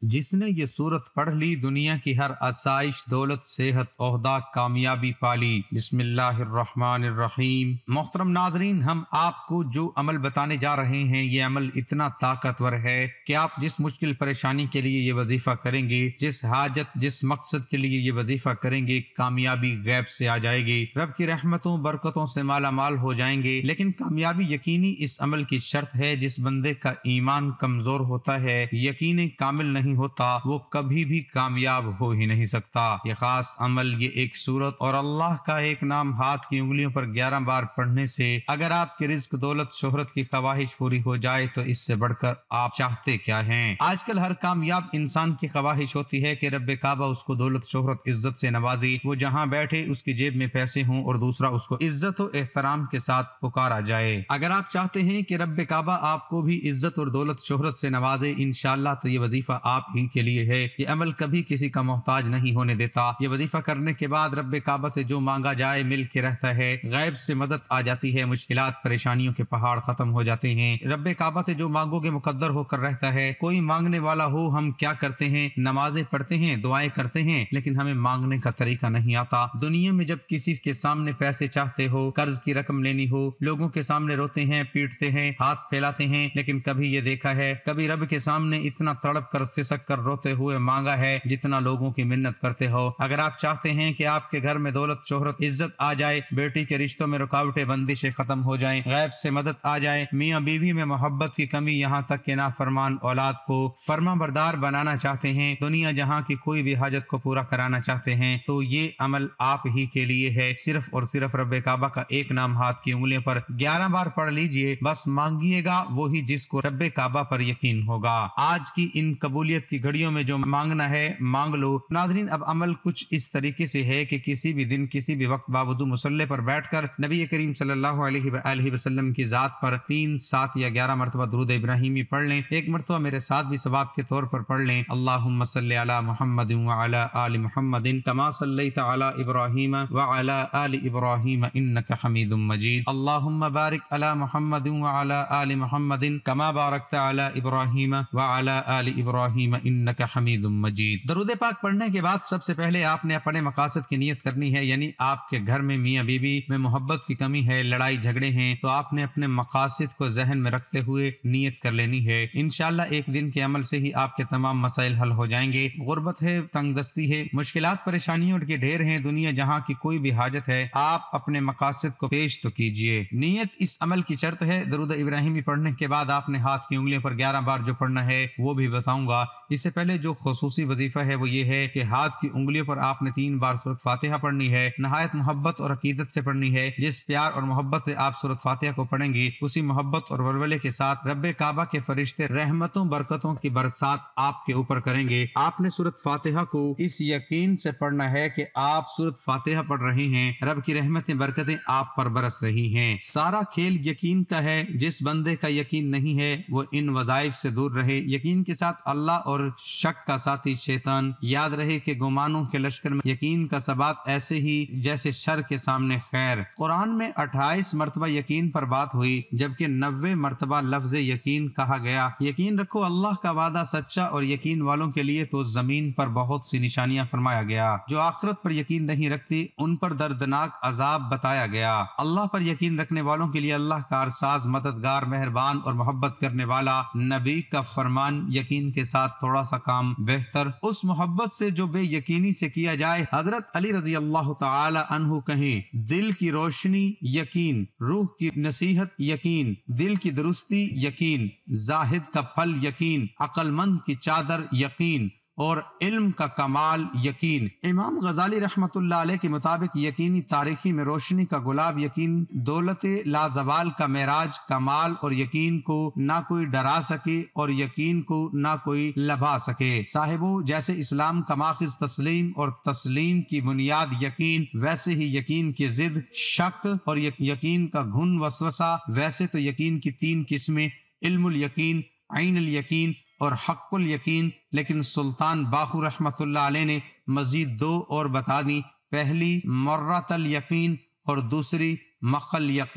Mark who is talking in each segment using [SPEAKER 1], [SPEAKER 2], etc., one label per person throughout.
[SPEAKER 1] جس نے یہ صورت پڑھ لی دنیا کی ہر آسائش، دولت، صحت، عہدہ، کامیابی پالی۔ بسم اللہ الرحمن الرحیم۔ محترم ناظرین، ہم آپ کو جو عمل بتانے جا رہے ہیں یہ عمل اتنا طاقتور ہے کہ آپ جس مشکل پریشانی کے لیے یہ وظیفہ کریں گے، جس حاجت، جس مقصد کے لیے یہ وظیفہ کریں گے، کامیابی غیب سے آ جائے گی، رب کی رحمتوں برکتوں سے مالا مال ہو جائیں گے۔ لیکن کامیابی یقینی اس عمل کی شرط ہے۔ جس بندے کا ایمان کمزور ہوتا ہے، یقین کامل نہیں ہوتا، وہ کبھی بھی کامیاب ہو ہی نہیں سکتا۔ یہ خاص عمل، یہ ایک سورت اور اللہ کا ایک نام ہاتھ کی انگلیوں پر 11 بار پڑھنے سے اگر آپ کی رزق، دولت، شہرت کی خواہش پوری ہو جائے تو اس سے بڑھ کر آپ چاہتے کیا ہیں؟ آج کل ہر کامیاب انسان کی خواہش ہوتی ہے کہ رب کعبہ اس کو دولت، شہرت، عزت سے نوازے، وہ جہاں بیٹھے اس کی جیب میں پیسے ہوں اور دوسرا اس کو عزت و احترام کے ساتھ پکارا جائے۔ اگر آپ چاہتے ہیں کہ رب کعبہ آپ کو بھی عزت اور دولت، شہرت سے نوازے انشاءاللہ، تو یہ وظیفہ آپ ہی کے لیے ہے۔ یہ عمل کبھی کسی کا محتاج نہیں ہونے دیتا۔ یہ وظیفہ کرنے کے بعد رب کعبہ سے جو مانگا جائے مل کے رہتا ہے، غیب سے مدد آ جاتی ہے، مشکلات، پریشانیوں کے پہاڑ ختم ہو جاتے ہیں۔ رب کعبہ سے جو مانگو گے مقدر ہو کر رہتا ہے۔ کوئی مانگنے والا ہو، ہم کیا کرتے ہیں؟ نمازیں پڑھتے ہیں، دعائیں کرتے ہیں، لیکن ہمیں مانگنے کا طریقہ نہیں آتا۔ دنیا میں جب کسی کے سامنے پیسے چاہتے ہو، قرض کی رقم لینی ہو، لوگوں کے سامنے روتے ہیں، پیٹتے ہیں، ہاتھ پھیلاتے ہیں، لیکن کبھی یہ دیکھا ہے، کبھی رب کے سامنے اتنا تڑپ کر سسک کر روتے ہوئے مانگا ہے جتنا لوگوں کی منت کرتے ہو؟ اگر آپ چاہتے ہیں کہ آپ کے گھر میں دولت، شہرت، عزت آ جائے، بیٹی کے رشتوں میں رکاوٹیں، بندشیں ختم ہو جائیں، غیب سے مدد آ جائے، میاں بیوی میں محبت کی کمی یہاں تک کہ نافرمان اولاد کو فرما بردار بنانا چاہتے ہیں، دنیا جہاں کی کوئی بھی حاجت کو پورا کرانا چاہتے ہیں، تو یہ عمل آپ ہی کے لیے ہے۔ صرف اور صرف رب کعبہ کا ایک نام ہاتھ کی انگلیوں پر 11 بار پڑھ لیجئے، بس مانگیے گا وہی جس کو رب کعبہ پر یقین ہوگا۔ آج کی ان قبولیت کی گھڑیوں میں جو مانگنا ہے مانگ لو۔ ناظرین، اب عمل کچھ اس طریقے سے ہے کہ کسی بھی دن، کسی بھی وقت باوضو مصلی پر بیٹھ کر نبی کریم صلی اللہ علیہ وآلہ وسلم کی ذات پر 3، 7 یا 11 مرتبہ درود ابراہیمی پڑھ لیں۔ ایک مرتبہ میرے ساتھ بھی ثواب کے طور پر پڑھ لیں۔ اللہم صلی علی محمد وعلی آل محمد کما صلیت علی ابراہیم وعلی آل ابراہیم انک حمید مجید۔ اللہم بارک علی محمد وعلی آل محمد کما بارکت علی ابراہیم وعلی آل ابراہیم انک حمید مجید۔ درود پاک پڑھنے کے بعد سب سے پہلے آپ نے اپنے مقاصد کی نیت کرنی ہے، یعنی آپ کے گھر میں میاں بیوی میں محبت کی کمی ہے، لڑائی جھگڑے ہیں، تو آپ نے اپنے مقاصد کو ذہن میں رکھتے ہوئے نیت کر لینی ہے۔ انشاءاللہ ایک دن کے عمل سے ہی آپ کے تمام مسائل حل ہو جائیں گے۔ غربت ہے، تنگ دستی ہے، مشکلات، پریشانیوں کے ڈھیر ہیں، دنیا جہاں کی کوئی بھی حاجت ہے، آپ اپنے مقاصد کو پیش تو کیجئے۔ نیت اس عمل کی شرط ہے۔ درود ابراہیمی پڑھنے کے بعد آپ نے ہاتھ کی انگلیوں پر 11 بار جو پڑھنا ہے وہ بھی بتاؤں گا۔ اس سے پہلے جو خصوصی وظیفہ ہے وہ یہ ہے کہ ہاتھ کی انگلیوں پر آپ نے 3 بار سورۃ فاتحہ پڑھنی ہے، نہایت محبت اور عقیدت سے پڑھنی ہے۔ جس پیار اور محبت سے آپ سورۃ فاتحہ کو پڑھیں گی، اسی محبت اور ولولے کے ساتھ رب کعبہ کے فرشتے رحمتوں، برکتوں کی برسات آپ کے اوپر کریں گے۔ آپ نے سورۃ فاتحہ کو اس یقین سے پڑھنا ہے کہ آپ سورۃ فاتحہ پڑھ رہے ہیں، رب کی رحمتیں، برکتیں آپ پر برس رہی ہیں۔ سارا کھیل یقین کا ہے۔ جس بندے کا یقین نہیں ہے وہ ان وظائف سے دور رہے۔ یقین کے ساتھ اللہ اور شک کا ساتھی شیطان۔ یاد رہے کہ گمانوں کے لشکر میں یقین کا ثبات ایسے ہی جیسے شر کے سامنے خیر۔ قرآن میں 28 مرتبہ یقین پر بات ہوئی، جبکہ 90 مرتبہ لفظ یقین کہا گیا۔ یقین رکھو اللہ کا وعدہ سچا، اور یقین والوں کے لیے تو زمین پر بہت سی نشانیاں فرمایا گیا۔ جو آخرت پر یقین نہیں رکھتی ان پر دردناک عذاب بتایا گیا۔ اللہ پر یقین رکھنے والوں کے لیے اللہ کارساز، مددگار، مہربان اور محبت کرنے والا۔ نبی کا فرمان، یقین کے ساتھ تھوڑا سا کام بہتر اس محبت سے جو بے یقینی سے کیا جائے۔ حضرت علی رضی اللہ تعالی عنہ کہیں، دل کی روشنی یقین، روح کی نصیحت یقین، دل کی درستی یقین، زاہد کا پھل یقین، عقل مند کی چادر یقین، اور علم کا کمال یقین۔ امام غزالی رحمت اللہ علیہ کے مطابق یقینی تاریخی میں روشنی کا گلاب یقین، دولت لازوال کا معراج کمال، اور یقین کو نہ کوئی ڈرا سکے اور یقین کو نہ کوئی لبھا سکے۔ صاحبو، جیسے اسلام کا ماخذ تسلیم اور تسلیم کی بنیاد یقین، ویسے ہی یقین کی ضد شک اور یقین کا گھن وسوسہ۔ ویسے تو یقین کی 3 قسمیں، علم الیقین، عین الیقین اور حق الیقین، لیکن سلطان باہو رحمت اللہ علیہ نے مزید 2 اور بتا دی۔ پہلی مرۃ الیقین اور دوسری مخ الیقین،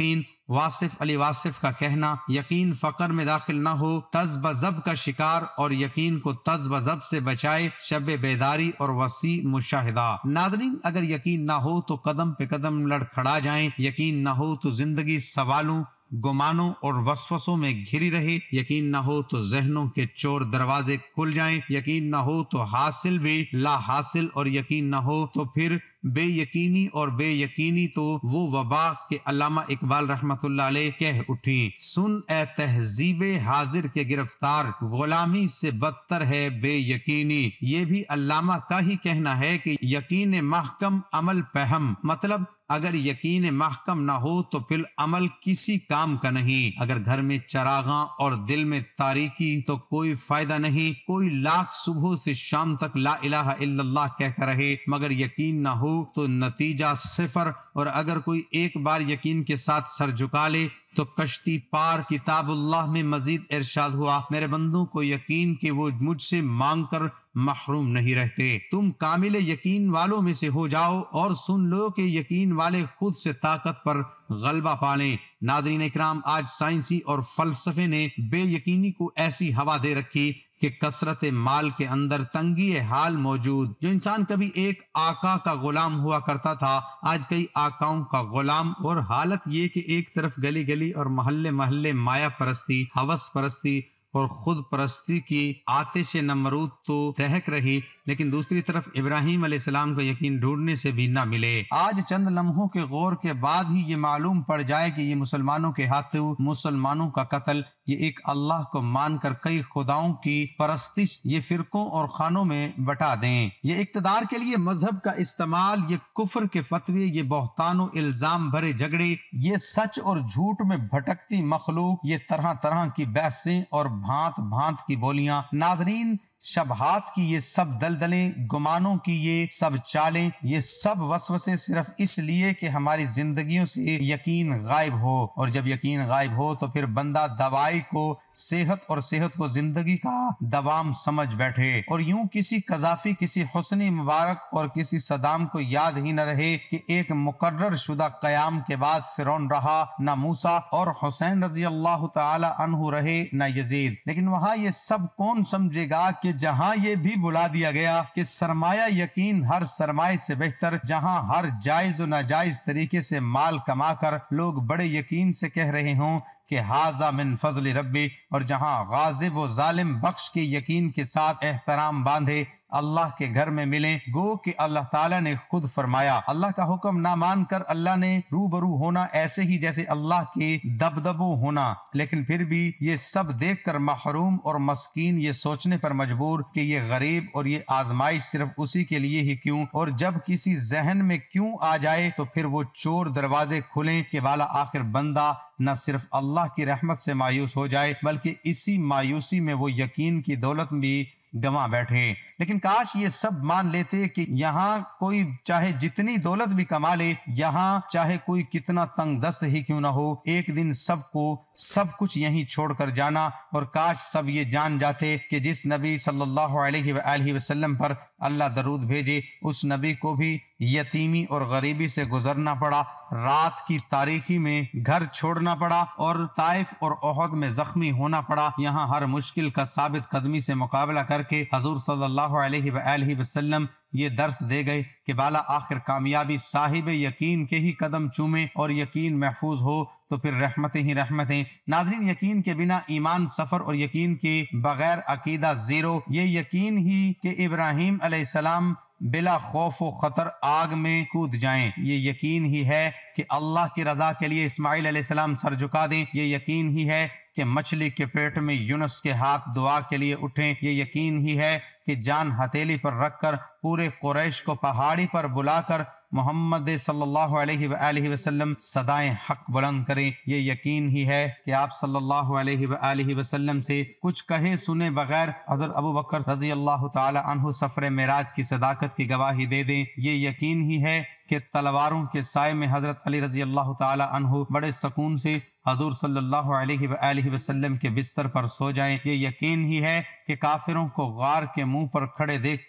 [SPEAKER 1] واصف علی واصف کا کہنا یقین فقر میں داخل نہ ہو، تذ بذب کا شکار اور یقین کو تذ بذب سے بچائے، شب بیداری اور وسیع مشاہدہ۔ ناظرین، اگر یقین نہ ہو تو قدم پہ قدم لڑکھڑا جائیں، یقین نہ ہو تو زندگی سوالوں، گمانوں اور وسوسوں میں گھری رہے، یقین نہ ہو تو ذہنوں کے چور دروازے کھل جائیں، یقین نہ ہو تو حاصل بھی لا حاصل، اور یقین نہ ہو تو پھر بے یقینی، اور بے یقینی تو وہ وبا کہ علامہ اقبال رحمت اللہ علیہ کہہ اٹھی، سن اے تہذیب حاضر کے گرفتار، غلامی سے بدتر ہے بے یقینی۔ یہ بھی علامہ کا ہی کہنا ہے کہ یقین محکم عمل پہم، مطلب اگر یقین محکم نہ ہو تو پھر عمل کسی کام کا نہیں۔ اگر گھر میں چراغاں اور دل میں تاریکی تو کوئی فائدہ نہیں، کوئی لاکھ صبح سے شام تک لا الہ الا اللہ کہتا رہے مگر یقین نہ ہو تو نتیجہ صفر، اور اگر کوئی ایک بار یقین کے ساتھ سر جھکا لے تو کشتی پار۔ کتاب اللہ میں مزید ارشاد ہوا، میرے بندوں کو یقین کہ وہ مجھ سے مانگ کر محروم نہیں رہتے، تم کامل یقین والوں میں سے ہو جاؤ اور سن لو کہ یقین والے خود سے طاقت پر غلبہ پالیں۔ ناظرین اکرام، آج سائنسی اور فلسفے نے بے یقینی کو ایسی ہوا دے رکھی کہ کثرت مال کے اندر تنگی حال موجود۔ جو انسان کبھی ایک آقا کا غلام ہوا کرتا تھا آج کئی آقاؤں کا غلام، اور حالت یہ کہ ایک طرف گلی گلی اور محلے محلے مایا پرستی، ہوس پرستی اور خود پرستی کی آتش نمرود تو دہک رہی، لیکن دوسری طرف ابراہیم علیہ السلام کو یقین ڈھونڈنے سے بھی نہ ملے۔ آج چند لمحوں کے غور کے بعد ہی یہ معلوم پڑ جائے کہ یہ مسلمانوں کے ہاتھوں مسلمانوں کا قتل، یہ ایک اللہ کو مان کر کئی خداؤں کی پرستش، یہ فرقوں اور خانوں میں بٹا دیں، یہ اقتدار کے لیے مذہب کا استعمال، یہ کفر کے فتوے، یہ بہتان و الزام بھرے جھگڑے، یہ سچ اور جھوٹ میں بھٹکتی مخلوق، یہ طرح طرح کی بحثیں اور بھانت بھانت کی بولیاں۔ ناظرین، شبہات کی یہ سب دلدلیں، گمانوں کی یہ سب چالیں، یہ سب وسوسے صرف اس لیے کہ ہماری زندگیوں سے یقین غائب ہو، اور جب یقین غائب ہو تو پھر بندہ دوائی کو صحت اور صحت کو زندگی کا دوام سمجھ بیٹھے، اور یوں کسی قذافی، کسی حسنی مبارک اور کسی صدام کو یاد ہی نہ رہے کہ ایک مقرر شدہ قیام کے بعد فرعون رہا نہ موسیٰ، اور حسین رضی اللہ تعالی عنہ رہے نہ یزید۔ لیکن وہاں یہ سب کون سمجھے گا کہ جہاں یہ بھی بلا دیا گیا کہ سرمایہ یقین ہر سرمایہ سے بہتر، جہاں ہر جائز و ناجائز طریقے سے مال کما کر لوگ بڑے یقین سے کہہ رہے ہوں کہ ھذا من فضل ربی، اور جہاں غاضب و ظالم بخش کے یقین کے ساتھ احترام باندھے اللہ کے گھر میں ملیں، گو کہ اللہ تعالیٰ نے خود فرمایا، اللہ کا حکم نہ مان کر اللہ نے روبرو ہونا ایسے ہی جیسے اللہ کے دبدبو ہونا۔ لیکن پھر بھی یہ سب دیکھ کر محروم اور مسکین یہ سوچنے پر مجبور کہ یہ غریب اور یہ آزمائش صرف اسی کے لیے ہی کیوں، اور جب کسی ذہن میں کیوں آ جائے تو پھر وہ چور دروازے کھلیں کہ والا آخر بندہ نہ صرف اللہ کی رحمت سے مایوس ہو جائے بلکہ اسی مایوسی میں وہ یقین کی دولت بھی گما بیٹھے۔ لیکن کاش یہ سب مان لیتے کہ یہاں کوئی چاہے جتنی دولت بھی کما لے، یہاں چاہے کوئی کتنا تنگ دست ہی کیوں نہ ہو، ایک دن سب کو سب کچھ یہیں چھوڑ کر جانا، اور کاش سب یہ جان جاتے کہ جس نبی صلی اللہ علیہ وآلہ وسلم پر اللہ درود بھیجے اس نبی کو بھی یتیمی اور غریبی سے گزرنا پڑا، رات کی تاریکی میں گھر چھوڑنا پڑا، اور طائف اور احد میں زخمی ہونا پڑا۔ یہاں ہر مشکل کا ثابت قدمی سے مقابلہ کر کے حضور صلی اللہ علیہ وآلہ وسلم یہ درس دے گئے کہ بالا آخر کامیابی صاحب یقین کے ہی قدم چومے، اور یقین محفوظ ہو تو پھر رحمتیں ہی رحمتیں۔ ناظرین، یقین کے بنا ایمان صفر، اور یقین کے بغیر عقیدہ زیرو۔ یہ یقین ہی کہ ابراہیم علیہ السلام بلا خوف و خطر آگ میں کود جائیں، یہ یقین ہی ہے کہ اللہ کی رضا کے لیے اسماعیل علیہ السلام سر جھکا دیں، یہ یقین ہی ہے کہ مچھلی کے پیٹ میں یونس کے ہاتھ دعا کے لیے اٹھیں، یہ یقین ہی ہے کہ جان ہتھیلی پر رکھ کر پورے قریش کو پہاڑی پر بلا کر محمد صلی اللہ علیہ وآلہ وسلم صدائیں حق بلند کریں، یہ یقین ہی ہے کہ آپ صلی اللہ علیہ وآلہ وسلم سے کچھ کہے سنے بغیر حضرت ابوبکر رضی اللہ تعالی عنہ سفر معراج کی صداقت کی گواہی دے دیں، یہ یقین ہی ہے کہ تلواروں کے سائے میں حضرت علی رضی اللہ تعالی عنہ بڑے سکون سے حضور صلی اللہ علیہ وآلہ وسلم کے بستر پر سو جائیں، یہ یقین ہی ہے کہ کافروں کو غار کے منہ پر کھڑے دیکھ کر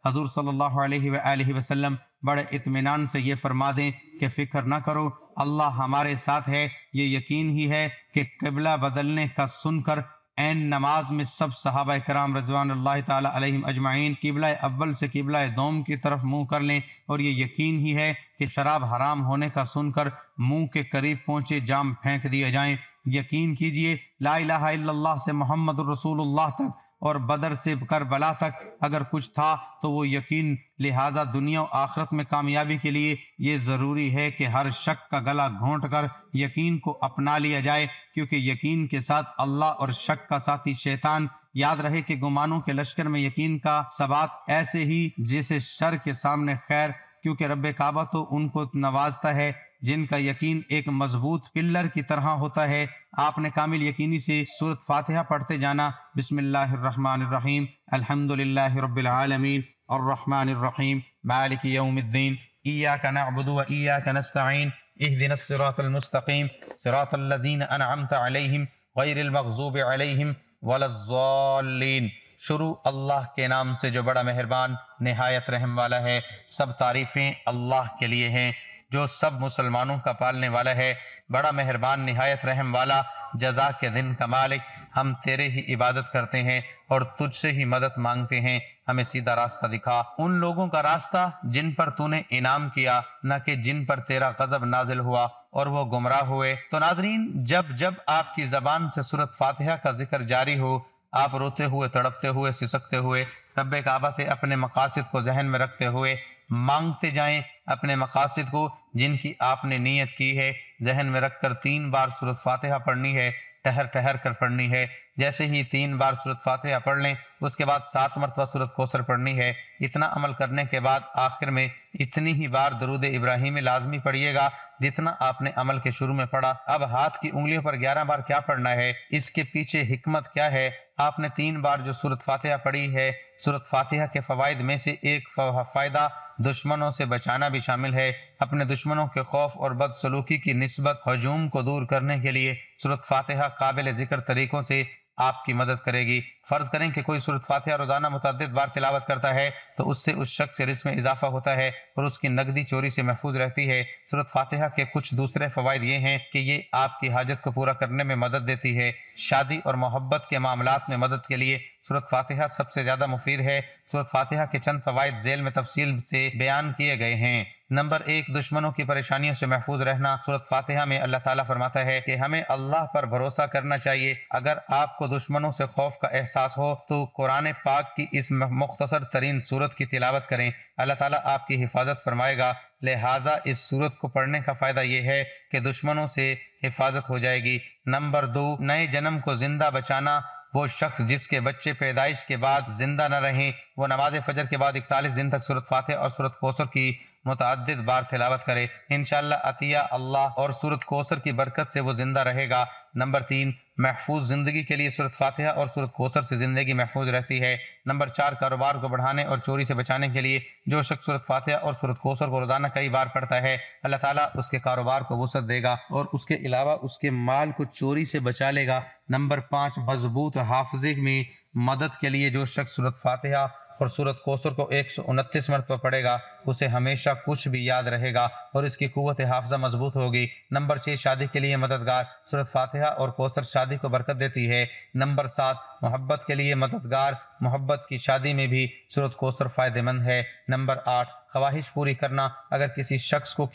[SPEAKER 1] حضور صلی اللہ علیہ وآلہ وسلم بڑے اطمینان سے یہ فرما دیں کہ فکر نہ کرو، اللہ ہمارے ساتھ ہے۔ یہ یقین ہی ہے کہ قبلہ بدلنے کا سن کر عین نماز میں سب صحابہ کرام رضوان اللہ تعالی علیہم اجمعین قبلہ اول سے قبلہ دوم کی طرف منہ کر لیں، اور یہ یقین ہی ہے کہ شراب حرام ہونے کا سن کر منہ کے قریب پہنچے جام پھینک دیے جائیں۔ یقین کیجئے لا الہ الا اللہ سے محمد الرسول اللہ تک اور بدر سے کربلا تک اگر کچھ تھا تو وہ یقین، لہٰذا دنیا و آخرت میں کامیابی کے لیے یہ ضروری ہے کہ ہر شک کا گلا گھونٹ کر یقین کو اپنا لیا جائے، کیونکہ یقین کے ساتھ اللہ اور شک کا ساتھی شیطان۔ یاد رہے کہ گمانوں کے لشکر میں یقین کا ثبات ایسے ہی جیسے شر کے سامنے خیر، کیونکہ رب کعبہ تو ان کو نوازتا ہے جن کا یقین ایک مضبوط پلر کی طرح ہوتا ہے۔ آپ نے کامل یقینی سے سورۃ فاتحہ پڑھتے جانا۔ بسم اللہ الرحمن الرحیم، الحمدللہ رب العالمین، الرحمن الرحیم، مالک یوم الدین، ایاک نعبد و ایاک نستعین، اہدنا الصراط المستقیم، صراط الذین انعمت علیہم غیر المغضوب علیہم ولا الضالین۔ شروع اللہ کے نام سے جو بڑا مہربان نہایت رحم والا ہے۔ سب تعریفیں اللہ کے لیے ہیں جو سب مسلمانوں کا پالنے والا ہے، بڑا مہربان نہایت رحم والا، جزا کے دن کا مالک۔ ہم تیرے ہی عبادت کرتے ہیں اور تجھ سے ہی مدد مانگتے ہیں، ہمیں سیدھا راستہ دکھا، ان لوگوں کا راستہ جن پر تو نے انعام کیا، نہ کہ جن پر تیرا غضب نازل ہوا اور وہ گمراہ ہوئے۔ تو ناظرین، جب جب آپ کی زبان سے سورۃ فاتحہ کا ذکر جاری ہو، آپ روتے ہوئے، تڑپتے ہوئے، سسکتے ہوئے رب کعبہ سے اپنے مقاصد کو ذہن میں رکھتے ہوئے مانگتے جائیں۔ اپنے مقاصد کو جن کی آپ نے نیت کی ہے ذہن میں رکھ کر 3 بار سورۃ فاتحہ پڑھنی ہے، ٹہر ٹہر کر پڑھنی ہے۔ جیسے ہی 3 بار سورۃ فاتحہ پڑھ لیں اس کے بعد 7 مرتبہ سورۃ کوثر پڑھنی ہے۔ اتنا عمل کرنے کے بعد آخر میں اتنی ہی بار درود ابراہیمی لازمی پڑھیے گا جتنا آپ نے عمل کے شروع میں پڑھا۔ اب ہاتھ کی انگلیوں پر 11 بار کیا پڑھنا ہے، اس کے پیچھے حکمت کیا ہے؟ آپ نے 3 بار جو سورۃ فاتحہ پڑھی ہے، سورۃ فاتحہ کے فوائد میں سے ایک فائدہ دشمنوں سے بچانا بھی شامل ہے۔ اپنے دشمنوں کے خوف اور بدسلوکی کی نسبت ہجوم کو دور کرنے کے لیے سورۃ فاتحہ قابل ذکر طریقوں سے آپ کی مدد کرے گی۔ فرض کریں کہ کوئی سورۃ فاتحہ روزانہ متعدد بار تلاوت کرتا ہے تو اس سے اس شخص کے رزق میں اضافہ ہوتا ہے اور اس کی نقدی چوری سے محفوظ رہتی ہے۔ سورۃ فاتحہ کے کچھ دوسرے فوائد یہ ہیں کہ یہ آپ کی حاجت کو پورا کرنے میں مدد دیتی ہے۔ شادی اور محبت کے معاملات میں مدد کے لیے سورۃ فاتحہ سب سے زیادہ مفید ہے۔ سورۃ فاتحہ کے چند فوائد ذیل میں تفصیل سے بیان کیے گئے ہیں۔ نمبر 1، دشمنوں کی پریشانیوں سے محفوظ رہنا۔ سورۃ فاتحہ میں اللہ تعالیٰ فرماتا ہے کہ ہمیں اللہ پر بھروسہ کرنا چاہیے۔ اگر آپ کو دشمنوں سے خوف کا احساس ہو تو قرآن پاک کی اس مختصر ترین سورت کی تلاوت کریں، اللہ تعالیٰ آپ کی حفاظت فرمائے گا۔ لہٰذا اس سورت کو پڑھنے کا فائدہ یہ ہے کہ دشمنوں سے حفاظت ہو جائے گی۔ نمبر 2، نئے جنم کو زندہ بچانا۔ وہ شخص جس کے بچے پیدائش کے بعد زندہ نہ رہیں، وہ نماز فجر کے بعد 41 دن تک سورۃ فاتحہ اور سورۃ کوثر کی متعدد بار تلاوت کرے، انشاءاللہ عطیہ اللہ اور سورۃ کوثر کی برکت سے وہ زندہ رہے گا۔ نمبر 3، محفوظ زندگی کے لیے سورۃ فاتحہ اور سورۃ کوثر سے زندگی محفوظ رہتی ہے۔ نمبر 4، کاروبار کو بڑھانے اور چوری سے بچانے کے لیے جو شخص سورۃ فاتحہ اور سورۃ کوثر کو روزانہ کئی بار پڑھتا ہے، اللہ تعالیٰ اس کے کاروبار کو وسعت دے گا اور اس کے علاوہ اس کے مال کو چوری سے بچا لے گا۔ نمبر 5، مضبوط حافظے میں مدد کے لیے جو شخص سورۃ فاتحہ اور سورۃ کوثر کو 129 مرتبہ پڑھے گا اسے ہمیشہ کچھ بھی یاد رہے گا اور اس کی قوت حافظہ مضبوط ہوگی۔ نمبر 6، شادی کے لیے مددگار۔ سورۃ فاتحہ اور کوثر شادی کو برکت دیتی ہے۔ نمبر 7، محبت کے لیے مددگار۔ محبت کی شادی میں بھی سورۃ کوثر فائدہ مند ہے۔ نمبر 8، خواہش پوری کرنا۔ اگر کسی شخص کو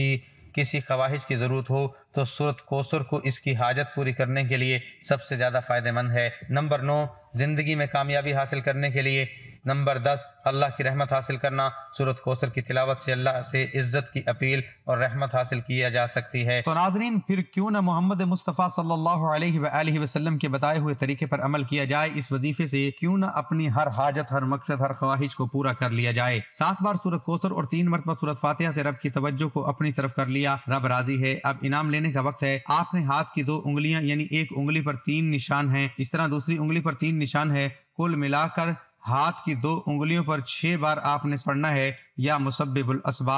[SPEAKER 1] کسی خواہش کی ضرورت ہو تو سورۃ کوثر کو اس کی حاجت پوری کرنے کے لیے سب سے زیادہ فائدہ مند ہے۔ نمبر 9، زندگی میں کامیابی حاصل کرنے کے لیے۔ نمبر 10، اللہ کی رحمت حاصل کرنا۔ سورۃ کوثر کی تلاوت سے اللہ سے عزت کی اپیل اور رحمت حاصل کیا جا سکتی ہے۔ تو ناظرین، پھر کیوں نہ محمد مصطفیٰ صلی اللہ علیہ وآلہ وسلم کے بتائے ہوئے طریقے پر عمل کیا جائے، اس وظیفے سے کیوں نہ اپنی ہر حاجت، ہر مقصد، ہر خواہش کو پورا کر لیا جائے۔ 7 بار سورۃ کوثر اور 3 مرتبہ سورۃ فاتحہ سے رب کی توجہ کو اپنی طرف کر لیا، رب راضی ہے۔ اب انعام لینے کا وقت ہے۔ آپ نے ہاتھ کی 2 انگلیاں یعنی ایک انگلی پر 3 نشان ہیں، اس طرح دوسری انگلی پر 3 نشان ہے، کل ملا کر ہاتھ کی 2 انگلیوں پر 6 بار آپ نے پڑھنا ہے۔ یا مسبب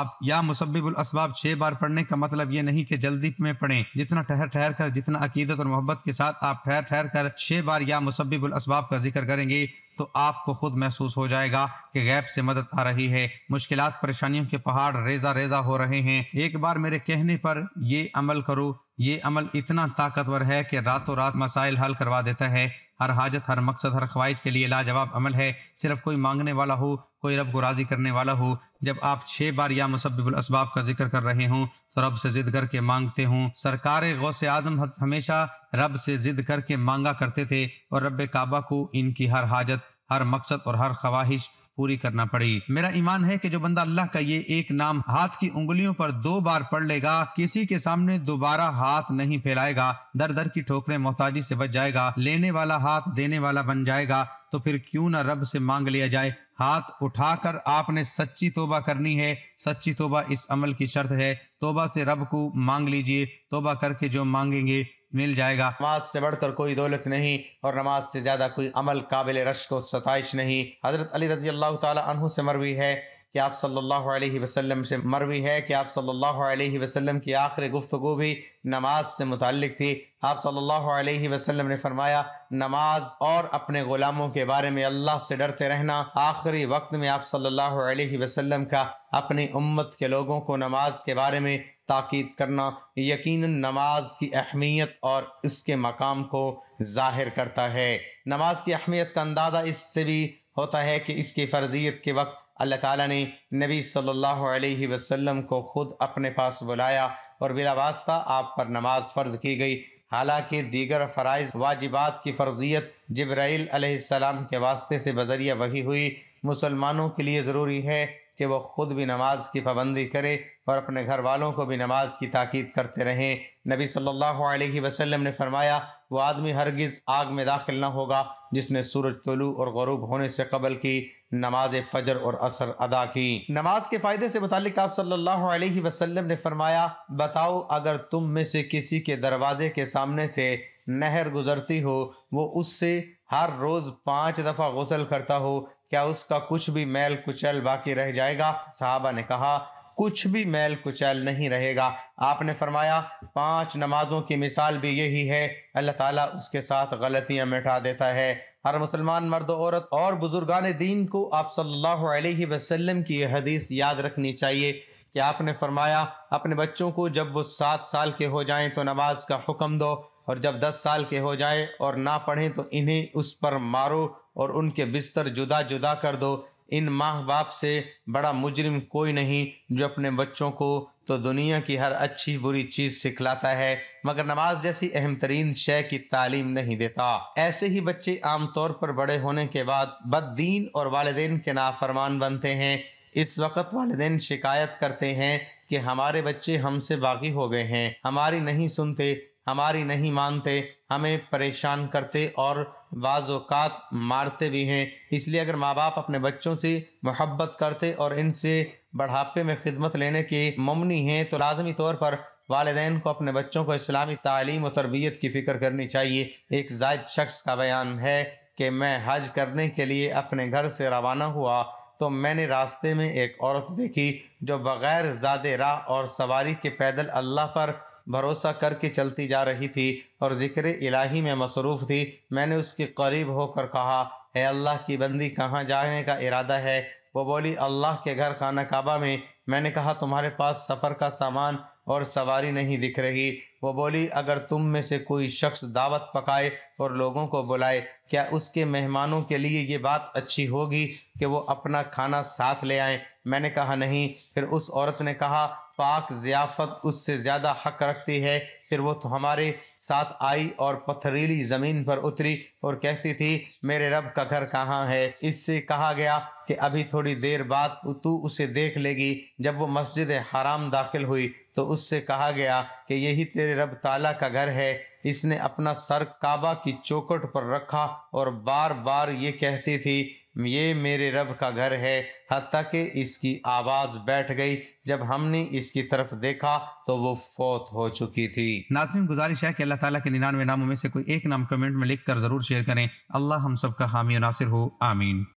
[SPEAKER 1] الاسباب 6 بار پڑھنے کا مطلب یہ نہیں کہ جلدی میں پڑھیں، جتنا ٹھہر کر، جتنا عقیدت اور محبت کے ساتھ آپ ٹھہر کر 6 بار یا مسبب الاسباب کا ذکر کریں گے تو آپ کو خود محسوس ہو جائے گا کہ غیب سے مدد آ رہی ہے، مشکلات پریشانیوں کے پہاڑ ریزہ ریزہ ہو رہے ہیں۔ ایک بار میرے کہنے پر یہ عمل کرو، یہ عمل اتنا طاقتور ہے کہ راتوں رات مسائل حل کروا دیتا ہے۔ ہر حاجت، ہر مقصد، ہر خواہش کے لیے لاجواب عمل ہے۔ صرف کوئی مانگنے والا ہو، کوئی رب کو راضی کرنے والا ہو۔ جب آپ 6 بار یا مسبب الاسباب کا ذکر کر رہے ہوں تو رب سے ضد کر کے مانگتے ہوں۔ سرکار غوث اعظم ہمیشہ رب سے ضد کر کے مانگا کرتے تھے اور رب کعبہ کو ان کی ہر حاجت، ہر مقصد اور ہر خواہش پوری کرنا پڑی۔ میرا ایمان ہے کہ جو بندہ اللہ کا یہ ایک نام ہاتھ کی انگلیوں پر 2 بار پڑھ لے گا، کسی کے سامنے دوبارہ ہاتھ نہیں پھیلائے گا، در در کی ٹھوکریں محتاجی سے بچ جائے گا، لینے والا ہاتھ دینے والا بن جائے گا، تو پھر کیوں نہ رب سے مانگ لیا جائے۔ ہاتھ اٹھا کر آپ نے سچی توبہ کرنی ہے۔ سچی توبہ اس عمل کی شرط ہے۔ توبہ سے رب کو مانگ لیجئے، توبہ کر کے جو مانگیں گے مل جائے گا۔ نماز سے بڑھ کر کوئی دولت نہیں اور نماز سے زیادہ کوئی عمل قابل رشک و ستائش نہیں۔ حضرت علی رضی اللہ تعالی عنہ سے مروی ہے کہ آپ صلی اللہ علیہ وسلم کی آخری گفتگو بھی نماز سے متعلق تھی۔ آپ صلی اللہ علیہ وسلم نے فرمایا، نماز اور اپنے غلاموں کے بارے میں اللہ سے ڈرتے رہنا۔ آخری وقت میں آپ صلی اللہ علیہ وسلم کا اپنی امت کے لوگوں کو نماز کے بارے میں تاکید کرنا یقیناً نماز کی اہمیت اور اس کے مقام کو ظاہر کرتا ہے۔ نماز کی اہمیت کا اندازہ اس سے بھی ہوتا ہے کہ اس کی فرضیت کے وقت اللہ تعالیٰ نے نبی صلی اللہ علیہ وسلم کو خود اپنے پاس بلایا اور بلا واسطہ آپ پر نماز فرض کی گئی، حالانکہ دیگر فرائض واجبات کی فرضیت جبرائیل علیہ السلام کے واسطے سے بذریعہ وحی ہوئی۔ مسلمانوں کے لیے ضروری ہے کہ وہ خود بھی نماز کی پابندی کرے اور اپنے گھر والوں کو بھی نماز کی تاکید کرتے رہیں۔ نبی صلی اللہ علیہ وسلم نے فرمایا، وہ آدمی ہرگز آگ میں داخل نہ ہوگا جس نے سورج طلوع اور غروب ہونے سے قبل کی نماز فجر اور عصر ادا کی۔ نماز کے فائدے سے متعلق آپ صلی اللہ علیہ وسلم نے فرمایا، بتاؤ اگر تم میں سے کسی کے دروازے کے سامنے سے نہر گزرتی ہو، وہ اس سے ہر روز 5 دفعہ غسل کرتا ہو، کیا اس کا کچھ بھی میل کچیل باقی رہ جائے گا؟ صحابہ نے کہا، کچھ بھی میل کچیل نہیں رہے گا۔ آپ نے فرمایا، 5 نمازوں کی مثال بھی یہی ہے، اللہ تعالیٰ اس کے ساتھ غلطیاں مٹا دیتا ہے۔ ہر مسلمان مرد و عورت اور بزرگان دین کو آپ صلی اللہ علیہ وسلم کی یہ حدیث یاد رکھنی چاہیے کہ آپ نے فرمایا، اپنے بچوں کو جب وہ 7 سال کے ہو جائیں تو نماز کا حکم دو، اور جب 10 سال کے ہو جائیں اور نہ پڑھیں تو انہیں اس پر مارو اور ان کے بستر جدا جدا کر دو۔ ان ماں باپ سے بڑا مجرم کوئی نہیں جو اپنے بچوں کو تو دنیا کی ہر اچھی بری چیز سکھلاتا ہے مگر نماز جیسی اہم ترین شے کی تعلیم نہیں دیتا۔ ایسے ہی بچے عام طور پر بڑے ہونے کے بعد بد دین اور والدین کے نافرمان بنتے ہیں۔ اس وقت والدین شکایت کرتے ہیں کہ ہمارے بچے ہم سے باغی ہو گئے ہیں، ہماری نہیں سنتے، ہماری نہیں مانتے، ہمیں پریشان کرتے اور بعض اوقات مارتے بھی ہیں۔ اس لیے اگر ماں باپ اپنے بچوں سے محبت کرتے اور ان سے بڑھاپے میں خدمت لینے کے ممنی ہیں تو لازمی طور پر والدین کو اپنے بچوں کو اسلامی تعلیم و تربیت کی فکر کرنی چاہیے۔ ایک زائد شخص کا بیان ہے کہ میں حج کرنے کے لیے اپنے گھر سے روانہ ہوا تو میں نے راستے میں ایک عورت دیکھی جو بغیر زاد راہ اور سواری کے پیدل اللہ پر بھروسہ کر کے چلتی جا رہی تھی اور ذکر الہی میں مصروف تھی۔ میں نے اس کے قریب ہو کر کہا، اے اللہ کی بندی، کہاں جانے کا ارادہ ہے؟ وہ بولی، اللہ کے گھر خانہ کعبہ میں۔ میں نے کہا، تمہارے پاس سفر کا سامان اور سواری نہیں دکھ رہی۔ وہ بولی، اگر تم میں سے کوئی شخص دعوت پکائے اور لوگوں کو بلائے، کیا اس کے مہمانوں کے لیے یہ بات اچھی ہوگی کہ وہ اپنا کھانا ساتھ لے آئیں؟ میں نے کہا نہیں۔ پھر اس عورت نے کہا، پاک ضیافت اس سے زیادہ حق رکھتی ہے۔ پھر وہ تو ہمارے ساتھ آئی اور پتھریلی زمین پر اتری اور کہتی تھی، میرے رب کا گھر کہاں ہے؟ اس سے کہا گیا کہ ابھی تھوڑی دیر بعد تو اسے دیکھ لے گی۔ جب وہ مسجد حرام داخل ہوئی تو اس سے کہا گیا کہ یہی تیرے رب تعالیٰ کا گھر ہے۔ اس نے اپنا سر کعبہ کی چوکھٹ پر رکھا اور بار بار یہ کہتی تھی، یہ میرے رب کا گھر ہے، حتیٰ کہ اس کی آواز بیٹھ گئی۔ جب ہم نے اس کی طرف دیکھا تو وہ فوت ہو چکی تھی۔ ناظرین، گزارش ہے کہ اللہ تعالیٰ کے 99 ناموں میں سے کوئی ایک نام کمنٹ میں لکھ کر ضرور شیئر کریں۔ اللہ ہم سب کا حامی و ناصر ہو، آمین۔